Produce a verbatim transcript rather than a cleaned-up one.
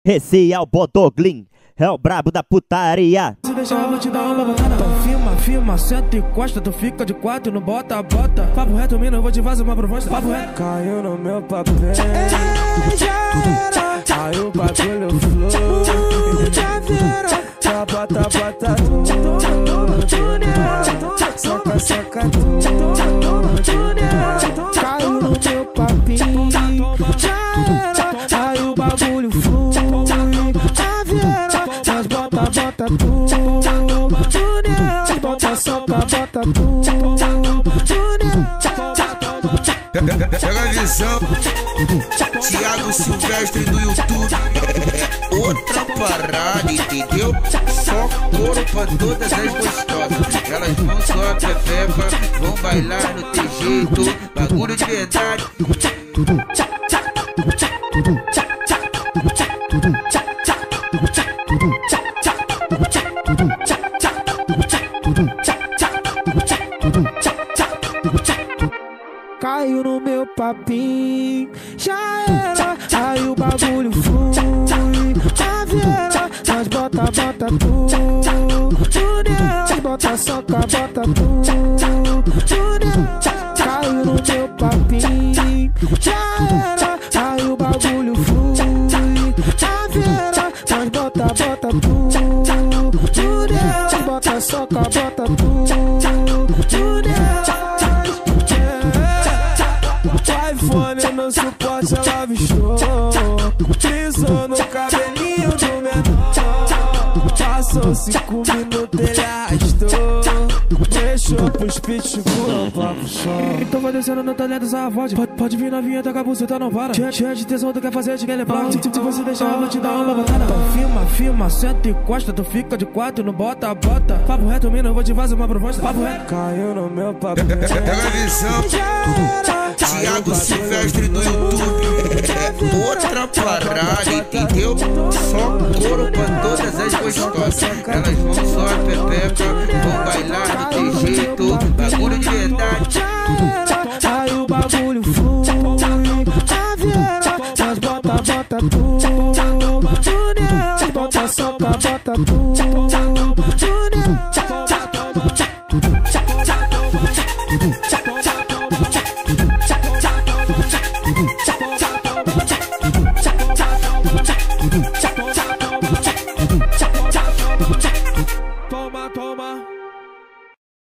Esse é o Bodoglin, é o brabo da putaria. Se deixar eu vou te dar uma botada. Então filma, filma, senta e costa. Tu fica de quatro, não bota, bota. Papo reto, mina, eu vou te fazer uma proposta. Papo reto. Caiu no meu papel, aí o bagulho flou. Bota, bota tudo, soca, soca tudo. Caiu no meu papinho, já era, aí o bagulho flui. A vieira, mas bota, bota tudo. Bota, soca, bota tudo. Pega a visão, Thiago Silvestre do YouTube. É outra parada, entendeu? Só couro pra todas as gostosas. Elas vão só a pepeca, vão bailar no teu jeito. Bagulho de verdade. Caiu no meu papinho, já era, aí o bagulho flui. A vieira, mas bota, bota tudo. Bota, soca, bota tudo. Caiu no meu papinho, já era, aí o bagulho flui. A vieira, mas bota, bota tudo. Bota, soca, bota tudo. iPhone no suporte, ela avistou. Pisou no cabelinho do menor. Passou cinco minutos, ele arrastou. Deixou pros pitbull, papo só. Então vai descendo no talento, essa voz. Pode, pode vir novinha, toca a buceta, não para. Cheia, cheia de tesão, tu quer fazer, te quer levar. Se, se você deixar, eu vou te dar uma botada. Então filma, filma, senta e costa. Tu fica de quatro, não bota, bota. Papo reto, mina, eu vou te fazer uma proposta. Papo reto. Caiu no meu papel. Pega a visão, Thiago Silvestre do YouTube. É outra parada, entendeu? Só couro pra todas as gostosas. Elas vão só a pepeca, vão bailar no teu jeito. Bagulho de verdade. Aí o bagulho flui. A vieira, mas bota, bota tudo. Bota, soca, bota tudo.